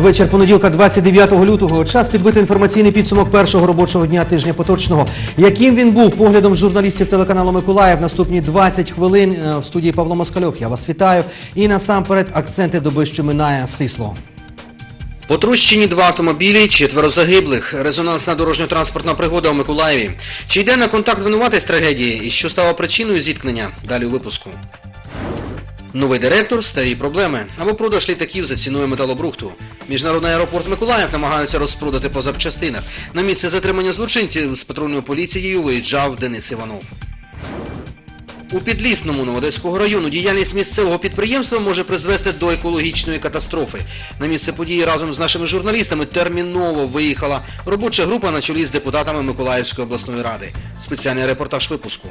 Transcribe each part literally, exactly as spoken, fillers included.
Вечір понеділка, двадцять дев'ятого лютого. Час підбити інформаційний підсумок першого робочого дня тижня поточного. Яким він був поглядом журналістів телеканалу «Миколаїв» наступні двадцять хвилин в студії Павло Москальов. Я вас вітаю. І насамперед акценти доби, що минає, стисло. Потрощені два автомобілі, четверо загиблих. Резонансна дорожньо-транспортна пригода у Миколаєві. Чи йде на контакт винуватець трагедії і що стало причиною зіткнення? Далі у випуску. Новий директор – старі проблеми. Або продаж літаків за ціною металобрухту. Міжнародний аеропорт Миколаїв намагаються розпродати по запчастинах. На місце затримання злочинців з патрульною поліцією виїжджав Денис Іванов. У Підлісному Новоодеського району діяльність місцевого підприємства може призвести до екологічної катастрофи. На місце події разом з нашими журналістами терміново виїхала робоча група на чолі з депутатами Миколаївської обласної ради. Спеціальний репортаж випуску.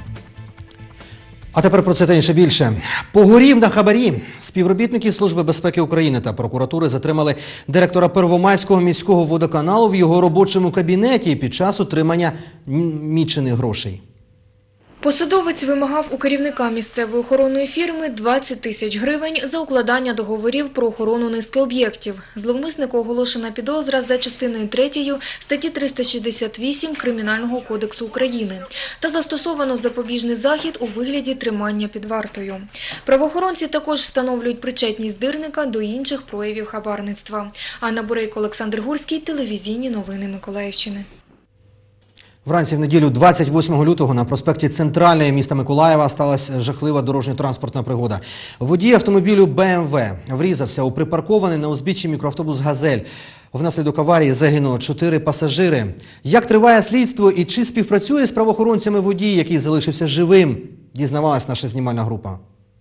А тепер про це та інше більше. Погорів на хабарі. Співробітники Служби безпеки України та прокуратури затримали директора Первомайського міського водоканалу в його робочому кабінеті під час отримання мічених грошей. Посадовець вимагав у керівника місцевої охоронної фірми двадцять тисяч гривень за укладання договорів про охорону низки об'єктів. Зловмиснику оголошена підозра за частиною третьою статті триста шістдесят вісім Кримінального кодексу України та застосовано запобіжний захід у вигляді тримання під вартою. Правоохоронці також встановлюють причетність дирника до інших проявів хабарництва. Анна Бурейко, Олександр Гурський, телевізійні новини Миколаївщини. Вранці в неділю двадцять восьмого лютого на проспекті Центральної міста Миколаєва сталася жахлива дорожньо-транспортна пригода. Водій автомобілю Б М В врізався у припаркований на узбіччі мікроавтобус «Газель». Внаслідок аварії загинуло чотири пасажири. Як триває слідство і чи співпрацює з правоохоронцями водій, який залишився живим, дізнавалась наша знімальна група.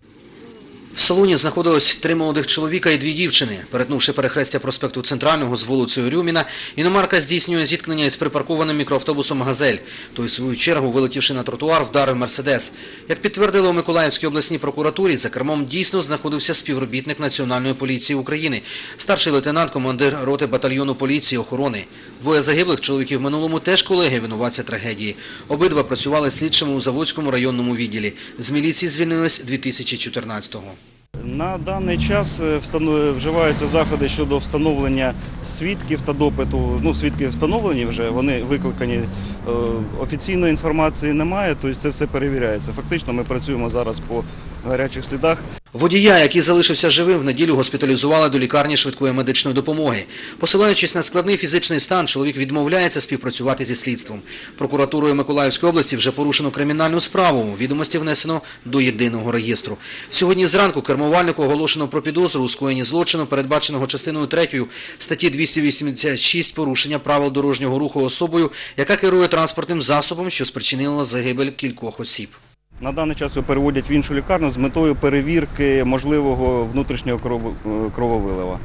В салоні знаходилось три молодих чоловіка і дві дівчини. Перетнувши перехрестя проспекту Центрального з вулицею Рюміна, іномарка здійснює зіткнення із припаркованим мікроавтобусом «Газель». Той, в свою чергу, вилетівши на тротуар, вдарив «Мерседес». Як підтвердили у Миколаївській обласній прокуратурі, за кермом дійсно знаходився співробітник Національної поліції України, старший лейтенант, командир роти батальйону поліції охорони. Двоє загиблих чоловіків в минулому теж колеги винуватця трагедії. Обидва працювали слідчими у Заводському районному відділі. З міліції звільнились дві тисячі чотирнадцятого. На даний час вживаються заходи щодо встановлення свідків та допиту. Ну, свідки встановлені вже, вони викликані. Офіційної інформації немає, тобто це все перевіряється. Фактично ми працюємо зараз по гарячих слідах. Водія, який залишився живим, в неділю госпіталізували до лікарні швидкої медичної допомоги. Посилаючись на складний фізичний стан, чоловік відмовляється співпрацювати зі слідством. Прокуратурою Миколаївської області вже порушено кримінальну справу. Відомості внесено до єдиного реєстру. Сьогодні зранку кермувальнику оголошено про підозру у скоєнні злочину, передбаченого частиною третьою статті двісті вісімдесят шість порушення правил дорожнього руху особою, яка керує транспортним засобом, що спричинило загибель кількох осіб. На даний час його переводять в іншу лікарню з метою перевірки можливого внутрішнього крововилива.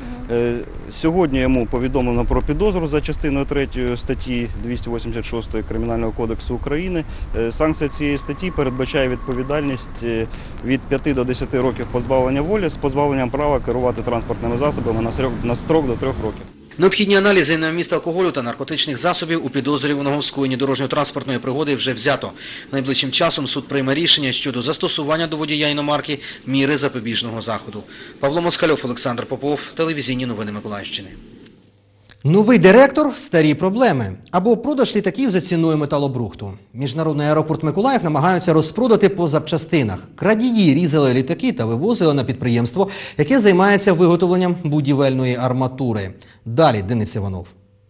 Сьогодні йому повідомлено про підозру за частиною третьою статті двісті вісімдесят шість Кримінального кодексу України. Санкція цієї статті передбачає відповідальність від п'яти до десяти років позбавлення волі з позбавленням права керувати транспортними засобами на строк до трьох років. Необхідні аналізи на вміст алкоголю та наркотичних засобів у підозрюваного в скоєнні дорожньо-транспортної пригоди вже взято. Найближчим часом суд прийме рішення щодо застосування до водія іномарки міри запобіжного заходу. Павло Москальов, Олександр Попов, телевізійні новини Миколаївщини. Новий директор – старі проблеми. Або продаж літаків за ціною металобрухту. Міжнародний аеропорт Миколаїв намагаються розпродати по запчастинах. Крадії різали літаки та вивозили на підприємство, яке займається виготовленням будівельної арматури. Далі Денис Іванов.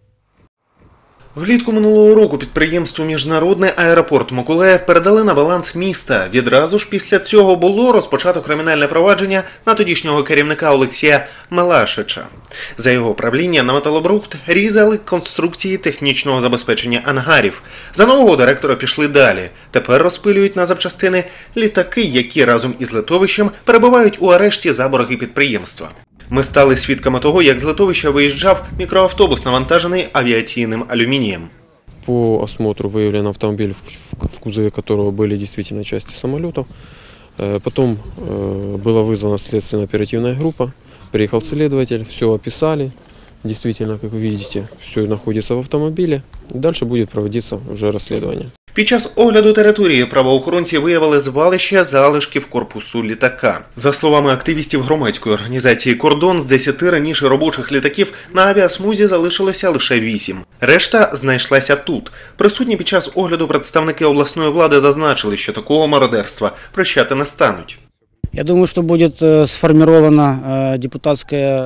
Влітку минулого року підприємству «Міжнародний аеропорт Миколаїв» передали на баланс міста. Відразу ж після цього було розпочато кримінальне провадження на тодішнього керівника Олексія Мелашича. За його правління на металобрухт різали конструкції технічного забезпечення ангарів. За нового директора пішли далі. Тепер розпилюють на запчастини літаки, які разом із литовищем перебувають у арешті за борги підприємства. Ми стали свідками того, як з литовища виїжджав мікроавтобус, навантажений авіаційним алюмінієм. По осмотру выявлен автомобиль, в кузове которого были действительно части самолетов. Потом была вызвана следственно-оперативная группа, приехал следователь, все описали. Действительно, как вы видите, все находится в автомобиле. Дальше будет проводиться уже расследование. Під час огляду території правоохоронці виявили звалище залишків корпусу літака. За словами активістів громадської організації «Кордон», з десяти раніше робочих літаків на авіасмузі залишилося лише вісім. Решта знайшлася тут. Присутні під час огляду представники обласної влади зазначили, що такого мародерства прощати не стануть. Я думаю, что будет э, сформирована э, депутатская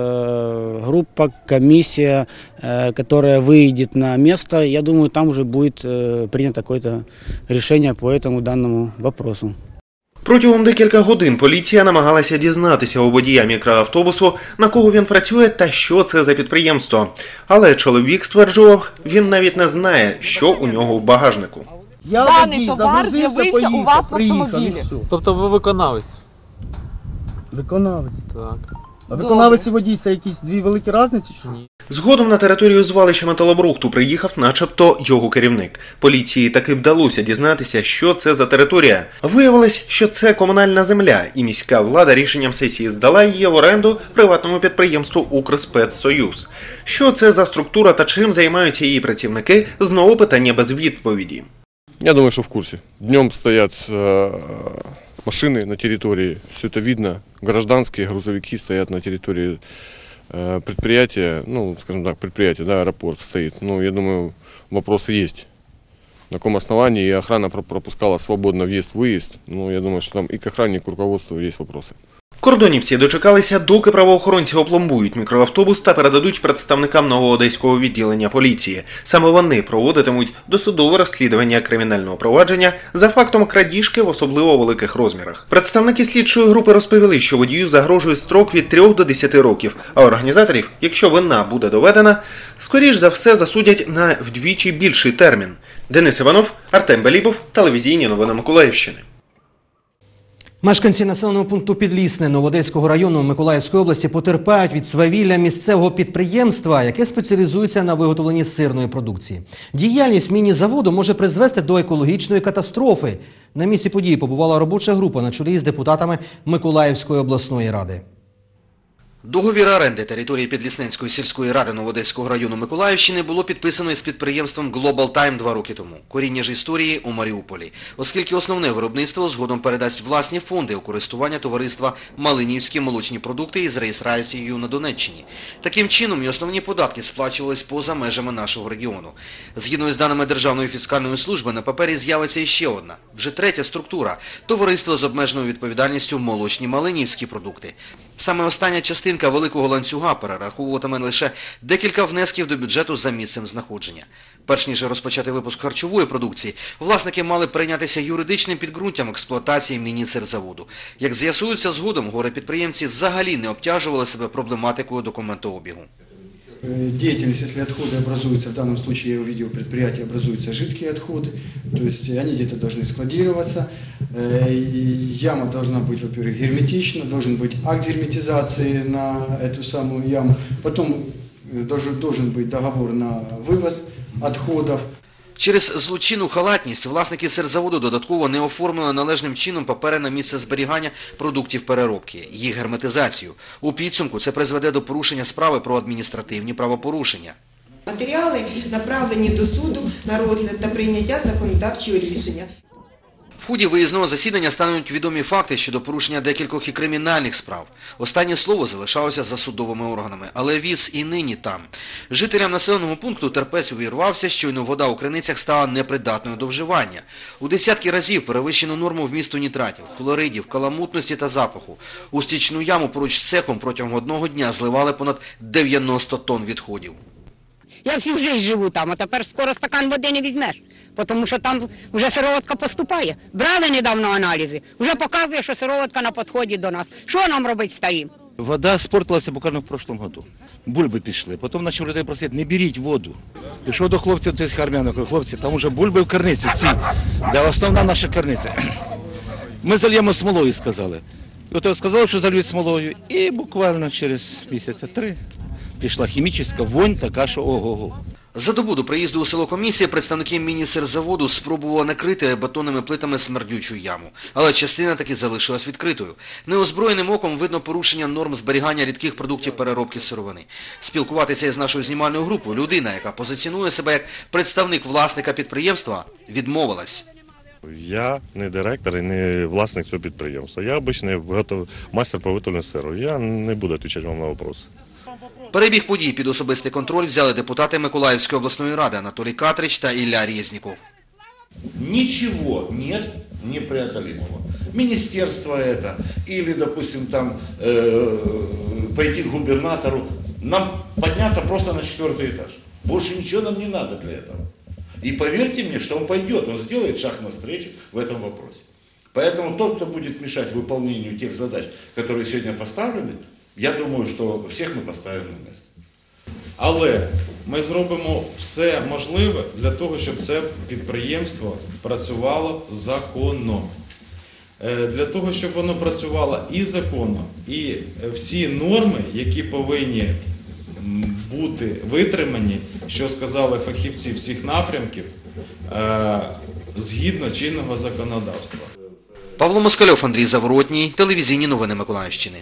э, группа, комиссия, э, которая выйдет на место. Я думаю, там уже будет э, принято какое-то решение по этому данному вопросу. Протягом декілька годин поліція намагалася дізнатися у водія мікроавтобусу, на кого він працює та що це за підприємство. Але чоловік стверджував, він навіть не знає, що у нього в багажнику. Я Даний водій, товар загрузився, з'явився у поїхав, вас в приїхав, автомобілі. і все. Тобто ви виконавець? Виконавець. Так. А виконавець і водій – це якісь дві великі різниці? Чи ні? Згодом на територію звалища металобрухту приїхав начебто його керівник. Поліції таки вдалося дізнатися, що це за територія. Виявилось, що це комунальна земля, і міська влада рішенням сесії здала її в оренду приватному підприємству «Укрспецсоюз». Що це за структура та чим займаються її працівники – знову питання без відповіді. Я думаю, что в курсе. Днем стоят э, машины на территории, все это видно. Гражданские грузовики стоят на территории э, предприятия, ну, скажем так, предприятие, да, аэропорт стоит. Ну, я думаю, вопросы есть. На каком основании и охрана пропускала свободно въезд-выезд. Ну, я думаю, что там и к охране, и к руководству есть вопросы. Кордонівці дочекалися, доки правоохоронці опломбують мікроавтобус та передадуть представникам новоодеського відділення поліції. Саме вони проводитимуть досудове розслідування кримінального провадження за фактом крадіжки в особливо великих розмірах. Представники слідчої групи розповіли, що водію загрожує строк від трьох до десяти років, а організаторів, якщо вина буде доведена, скоріш за все засудять на вдвічі більший термін. Денис Іванов, Артем Белібов, телевізійні новини Миколаївщини. Мешканці населеного пункту Підлісне Новоодеського району Миколаївської області потерпають від свавілля місцевого підприємства, яке спеціалізується на виготовленні сирної продукції. Діяльність міні-заводу може призвести до екологічної катастрофи. На місці події побувала робоча група на чолі з депутатами Миколаївської обласної ради. Договір оренди території Підлісненської сільської ради Новоодеського району Миколаївщини було підписано із підприємством Global Time два роки тому. Коріння ж історії у Маріуполі, оскільки основне виробництво згодом передасть власні фонди у користування товариства «Малинівські молочні продукти» із реєстрацією на Донеччині. Таким чином і основні податки сплачувались поза межами нашого регіону. Згідно із даними Державної фіскальної служби, на папері з'явиться іще одна, вже третя структура – товариство з обмеженою відповідальністю «Молочні Малинівські продукти». Саме остання частинка великого ланцюга перераховуватиме лише декілька внесків до бюджету за місцем знаходження. Перш ніж розпочати випуск харчової продукції, власники мали прийнятися юридичним підґрунтям експлуатації міні-сирзаводу. Як з'ясується згодом, горе-підприємці взагалі не обтяжували себе проблематикою документообігу. Деятельность, если отходы образуются, в данном случае я увидел, предприятие образуются жидкие отходы, то есть они где-то должны складироваться. Яма должна быть, во-первых, герметична, должен быть акт герметизации на эту самую яму, потом должен, должен быть договор на вывоз отходов. Через злочинну халатність власники сирзаводу додатково не оформили належним чином папери на місце зберігання продуктів переробки, їх герметизацію. У підсумку це призведе до порушення справи про адміністративні правопорушення. Матеріали направлені до суду на розгляд та прийняття законодавчого рішення. В ході виїзного засідання стануть відомі факти щодо порушення декількох і кримінальних справ. Останнє слово залишалося за судовими органами, але віз і нині там. Жителям населеного пункту терпець увірвався, щойно вода у криницях стала непридатною до вживання. У десятки разів перевищено норму вмісту нітратів, флоридів, каламутності та запаху. У стічну яму поруч з цехом протягом одного дня зливали понад дев'яносто тонн відходів. Я всю життя живу там, а тепер скоро стакан води не візьмеш, тому що там вже сироватка поступає. Брали недавно аналізи, вже показує, що сироватка на підході до нас. Що нам робити стоїмо? Вода спортилася буквально в прошлом году. Бульби пішли. Потім почали людей просити, не беріть воду. Пішов до хлопців цих харм'яних, кажу, хлопці, там вже бульби в карниці, ці, де основна наша карниця. Ми зальємо смолою, сказали. І от сказали, що зальють смолою, і буквально через місяця три пішла хімічна вонь така, що ого-го. За добу до приїзду у село комісії представники міні-сирзаводу спробували накрити бетонними плитами смердючу яму. Але частина таки залишилась відкритою. Неозброєним оком видно порушення норм зберігання рідких продуктів переробки сировини. Спілкуватися із нашою знімальною групою людина, яка позиціонує себе як представник власника підприємства, відмовилась. Я не директор і не власник цього підприємства. Я обичний виготов... майстер по виготовленню сиру. Я не буду відповідати вам на питання. Перебіг подій під особистий контроль взяли депутати Миколаївської обласної ради Анатолій Катрич та Ілля Резніков. Ничего нет непреодолимого. Министерство это, или, допустим, там э, пойти к губернатору, нам подняться просто на четвертый этаж. Больше ничего нам не надо для этого. И поверьте мне, что он пойдет, он сделает шаг навстречу в этом вопросе. Поэтому тот, кто будет мешать выполнению тех задач, которые сегодня поставлены, я думаю, що всіх ми поставимо на місце. Але ми зробимо все можливе для того, щоб це підприємство працювало законно. Для того, щоб воно працювало і законно, і всі норми, які повинні бути витримані, що сказали фахівці всіх напрямків, згідно чинного законодавства. Павло Москальов, Андрій Заворотній, телевізійні новини Миколаївщини.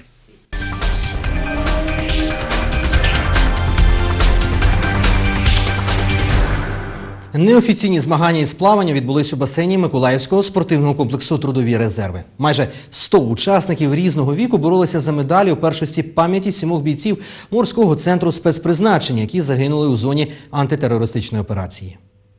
Неофіційні змагання із плавання відбулись у басейні Миколаївського спортивного комплексу «Трудові резерви». Майже сто учасників різного віку боролися за медалі у першості пам'яті сімох бійців морського центру спецпризначення, які загинули у зоні антитерористичної операції.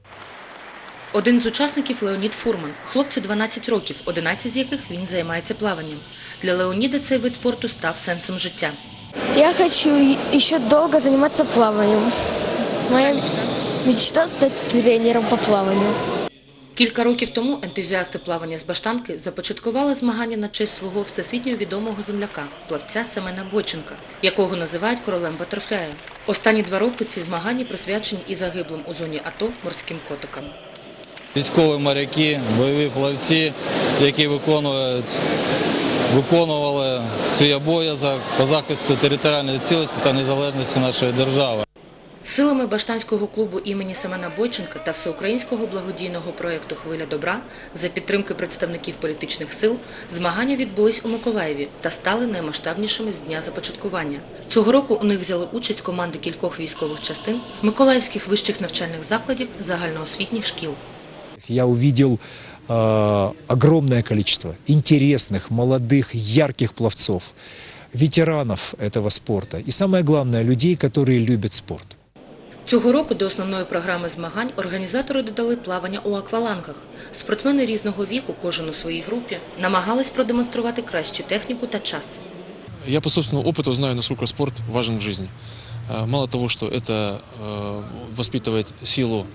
Один з учасників – Леонід Фурман. Хлопцю дванадцять років, одинадцять з яких він займається плаванням. Для Леоніда цей вид спорту став сенсом життя. Я хочу ще довго займатися плаванням. Моя мечта – стати тренером по плаванню. Кілька років тому ентузіасти плавання з Баштанки започаткували змагання на честь свого всесвітньо відомого земляка – плавця Семена Бойченка, якого називають королем батерфляю. Останні два роки ці змагання присвячені і загиблим у зоні АТО морським котикам. Військові моряки, бойові плавці, які виконують, виконували свій обов'язок по захисту територіальної цілісності та незалежності нашої держави. Силами Баштанського клубу імені Семена Бойченка та всеукраїнського благодійного проєкту «Хвиля добра» за підтримки представників політичних сил змагання відбулись у Миколаєві та стали наймасштабнішими з дня започаткування. Цього року у них взяли участь команди кількох військових частин, миколаївських вищих навчальних закладів, загальноосвітніх шкіл. Я увидел э, огромное количество интересных, молодых, ярких пловцов, ветеранов этого спорта и, самое главное, людей, которые любят спорт. Цього року до основної програми змагань організатори додали плавання у аквалангах. Спортсмени різного віку, кожен у своїй групі, намагались продемонструвати кращу техніку та час. Я по собственному опыту знаю, насколько спорт важен в жизни. Мало того, что это воспитывает силу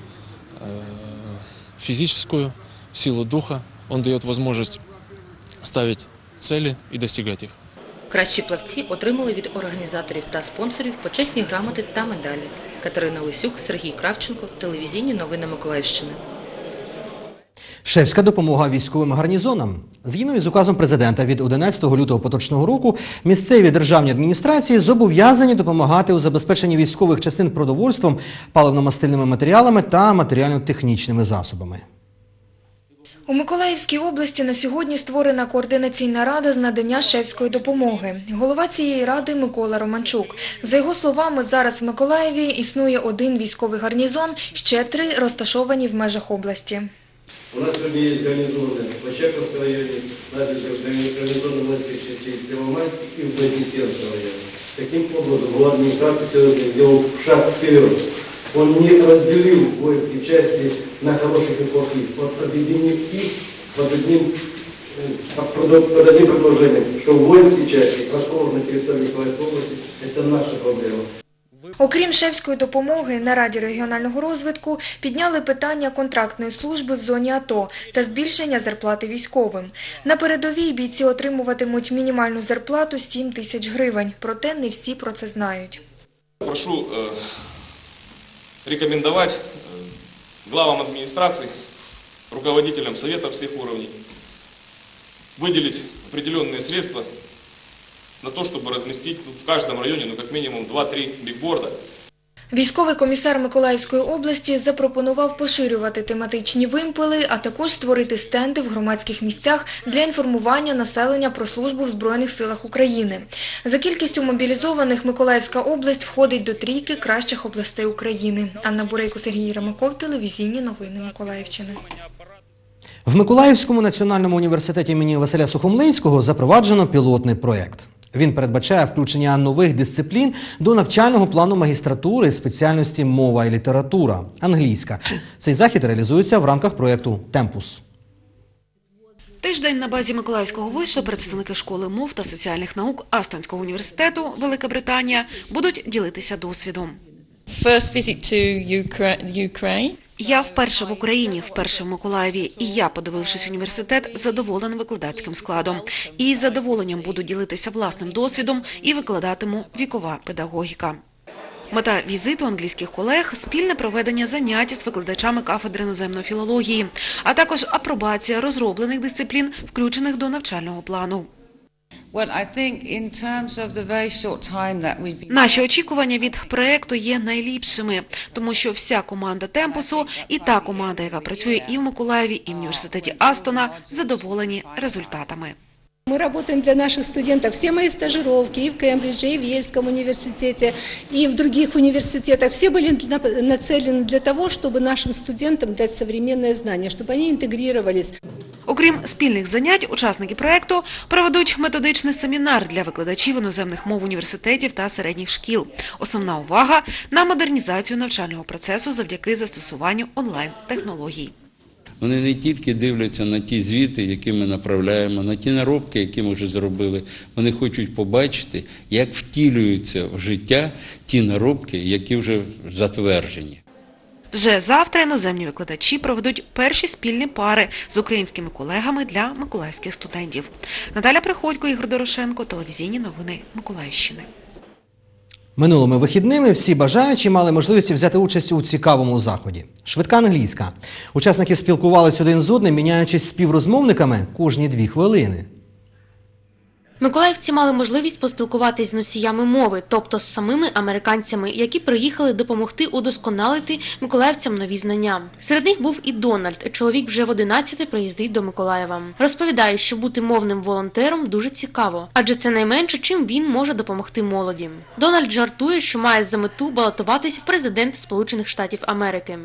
физическую, силу духа, он дает возможность ставить цели и достигать их. Кращі плавці отримали від організаторів та спонсорів почесні грамоти та медалі. Катерина Лисюк, Сергій Кравченко, телевізійні новини Миколаївщини. Шефська допомога військовим гарнізонам. Згідно із указом президента від одинадцятого лютого поточного року, місцеві державні адміністрації зобов'язані допомагати у забезпеченні військових частин продовольством, паливно-мастильними матеріалами та матеріально-технічними засобами. У Миколаївській області на сьогодні створена координаційна рада з надання шефської допомоги. Голова цієї ради Микола Романчук. За його словами, зараз в Миколаєві існує один військовий гарнізон, ще три розташовані в межах області. У нас сьогодні є гарнізони в Очаковському районі, гарнізони морських частей в Первомайській і в Вознесенском районі. Таким образом, глава администрации сегодня сделал шаг вперед. Он не разделил воинские части на хороших и плохих, он объединил их под одним, под одним предложением, что воинские части, расположенные на территории Миколаевской области, это наша проблема. Окрім шефської допомоги, на Раді регіонального розвитку підняли питання контрактної служби в зоні АТО та збільшення зарплати військовим. На передовій бійці отримуватимуть мінімальну зарплату сім тисяч гривень, проте не всі про це знають. Прошу э, рекомендовать э, главам администраций, руководителям советов всех уровней выделить определенные средства на то, чтобы разместить в каждом районе, ну, как минимум два-три бигборда. Військовий комісар Миколаївської області запропонував поширювати тематичні вимпели, а також створити стенди в громадських місцях для інформування населення про службу в Збройних силах України. За кількістю мобілізованих Миколаївська область входить до трійки кращих областей України. Анна Бурейко, Сергій Єремаков, телевізійні новини Миколаївщини. В Миколаївському національному університеті імені Василя Сухомлинського запроваджено пілотний проєкт. Він передбачає включення нових дисциплін до навчального плану магістратури спеціальності «Мова і література» – англійська. Цей захід реалізується в рамках проєкту «Темпус». Тиждень на базі Миколаївського вишу представники школи мов та соціальних наук Астонського університету Велика Британія будуть ділитися досвідом. First visit to Ukraine. Я вперше в Україні, вперше в Миколаєві, і я, подивившись університет, задоволений викладацьким складом. І з задоволенням буду ділитися власним досвідом і викладатиму вікова педагогіка. Мета візиту англійських колег – спільне проведення занять з викладачами кафедри іноземної філології, а також апробація розроблених дисциплін, включених до навчального плану. Наші очікування від проєкту є найліпшими, тому що вся команда Темпусу і та команда, яка працює і в Миколаєві, і в університеті Астона, задоволені результатами. Мы работаем для наших студентов. Все мои стажировки и в Кембридже, и в Ельском университете, и в других университетах, все были нацелены для того, чтобы нашим студентам дать современное знание, чтобы они интегрировались. Окрім спільних занять, учасники проєкту проведуть методичний семінар для викладачів іноземних мов університетів та середніх шкіл. Основна увага – на модернізацію навчального процесу завдяки застосуванню онлайн-технологій. Вони не тільки дивляться на ті звіти, які ми направляємо, на ті наробки, які ми вже зробили. Вони хочуть побачити, як втілюються в життя ті наробки, які вже затверджені. Вже завтра іноземні викладачі проведуть перші спільні пари з українськими колегами для миколаївських студентів. Наталя Приходько, Ігор Дорошенко, телевізійні новини Миколаївщини. Минулими вихідними всі бажаючі мали можливість взяти участь у цікавому заході. Швидка англійська. Учасники спілкувалися один з одним, міняючись співрозмовниками кожні дві хвилини. Миколаївці мали можливість поспілкуватись з носіями мови, тобто з самими американцями, які приїхали допомогти удосконалити миколаївцям нові знання. Серед них був і Дональд. Чоловік вже в одинадцяте приїздить до Миколаєва. Розповідає, що бути мовним волонтером дуже цікаво, адже це найменше, чим він може допомогти молоді. Дональд жартує, що має за мету балотуватись в президенти Сполучених Штатів Америки.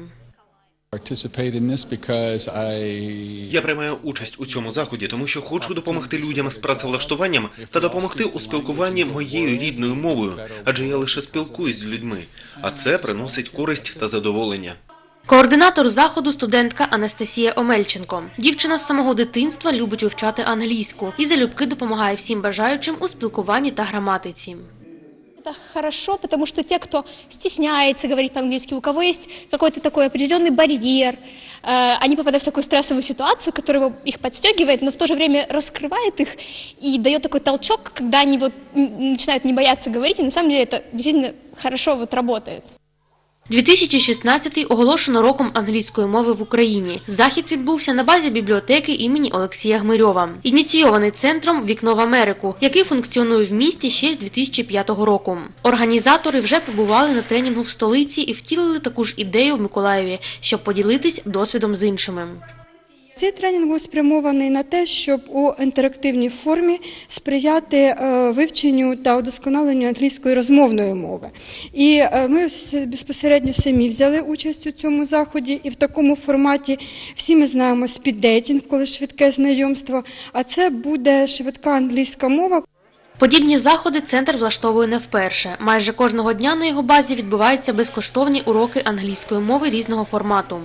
Я приймаю участь у цьому заході, тому що хочу допомогти людям з працевлаштуванням та допомогти у спілкуванні моєю рідною мовою, адже я лише спілкуюсь з людьми, а це приносить користь та задоволення. Координатор заходу – студентка Анастасія Омельченко. Дівчина з самого дитинства любить вивчати англійську і залюбки допомагає всім бажаючим у спілкуванні та граматиці. Это хорошо, потому что те, кто стесняется говорить по-английски, у кого есть какой-то такой определенный барьер, они попадают в такую стрессовую ситуацию, которая их подстегивает, но в то же время раскрывает их и дает такой толчок, когда они вот начинают не бояться говорить, и на самом деле это действительно хорошо вот работает. дві тисячі шістнадцятий оголошено роком англійської мови в Україні. Захід відбувся на базі бібліотеки імені Олексія Гмирьова. Ініційований центром «Вікно в Америку», який функціонує в місті ще з дві тисячі п'ятого року. Організатори вже побували на тренінгу в столиці і втілили таку ж ідею в Миколаєві, щоб поділитись досвідом з іншими. Цей тренінг був спрямований на те, щоб у інтерактивній формі сприяти вивченню та удосконаленню англійської розмовної мови. І ми безпосередньо самі взяли участь у цьому заході, і в такому форматі всі ми знаємо спіддейтінг, коли швидке знайомство, а це буде швидка англійська мова. Подібні заходи центр влаштовує не вперше. Майже кожного дня на його базі відбуваються безкоштовні уроки англійської мови різного формату.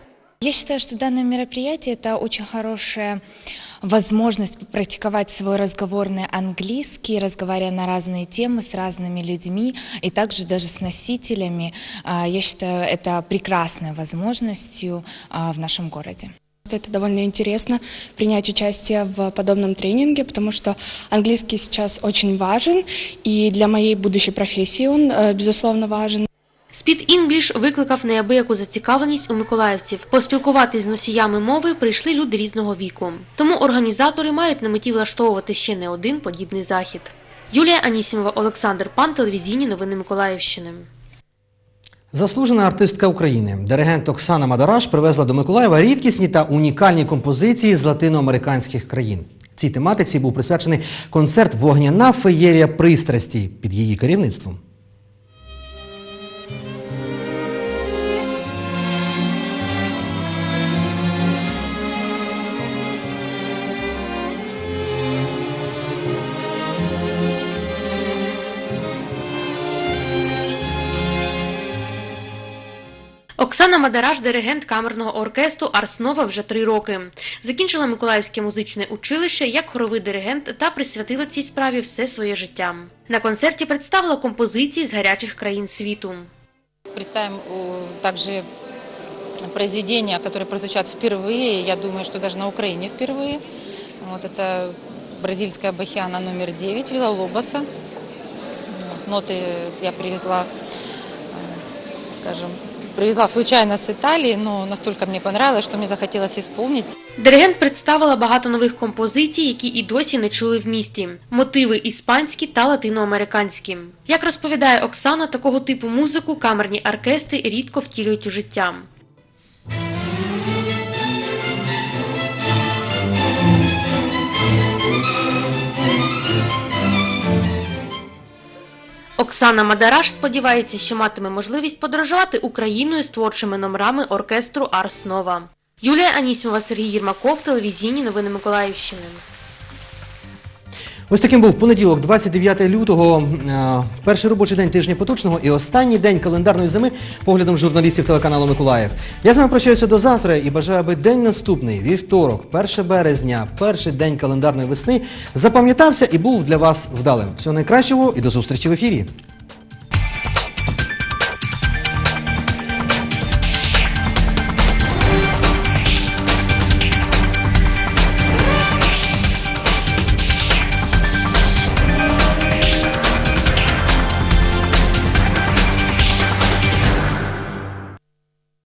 Я считаю, что данное мероприятие – это очень хорошая возможность попрактиковать свой разговорный английский, разговаривая на разные темы с разными людьми и также даже с носителями. Я считаю, это прекрасной возможностью в нашем городе. Это довольно интересно принять участие в подобном тренинге, потому что английский сейчас очень важен, и для моей будущей профессии он, безусловно, важен. Speed English викликав неабияку зацікавленість у миколаївців. Поспілкуватись з носіями мови прийшли люди різного віку. Тому організатори мають на меті влаштовувати ще не один подібний захід. Юлія Анісімова, Олександр Пан, телевізійні новини Миколаївщини. Заслужена артистка України, диригент Оксана Мадараш привезла до Миколаєва рідкісні та унікальні композиції з латиноамериканських країн. Цій тематиці був присвячений концерт «Вогняна феєрія пристрасті» під її керівництвом. Оксана Мадараш – диригент камерного оркестру «Арс Нова» вже три роки. Закінчила Миколаївське музичне училище як хоровий диригент та присвятила цій справі все своє життя. На концерті представила композиції з гарячих країн світу. Представим також произведения, которые прозвучат впервые, я думаю, что даже на Украине впервые. Вот это бразильская бахиана номер девять Вилла-Лобоса. Ноты я привезла, скажем, Привезла случайно з Італії, но настільки мені понравилось, що мені захотілося исполнить. Диригент представила багато нових композицій, які і досі не чули в місті. Мотиви іспанські та латиноамериканські. Як розповідає Оксана, такого типу музику камерні оркестри рідко втілюють у життя. Оксана Мадараш сподівається, що матиме можливість подорожувати Україною з творчими номерами оркестру «Арс Нова». Юлія Анісімова, Сергій Єрмаков, телевізійні новини Миколаївщини. Ось таким був понеділок, двадцять дев'яте лютого, перший робочий день тижня поточного і останній день календарної зими поглядом журналістів телеканалу «Миколаїв». Я з вами прощаюся до завтра і бажаю, аби день наступний, вівторок, перше березня, перший день календарної весни, запам'ятався і був для вас вдалим. Всього найкращого і до зустрічі в ефірі.